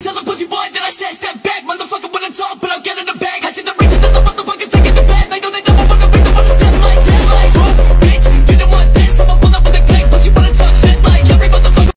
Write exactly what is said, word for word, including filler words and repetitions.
Tell the pussy boy that I said step back, motherfucker.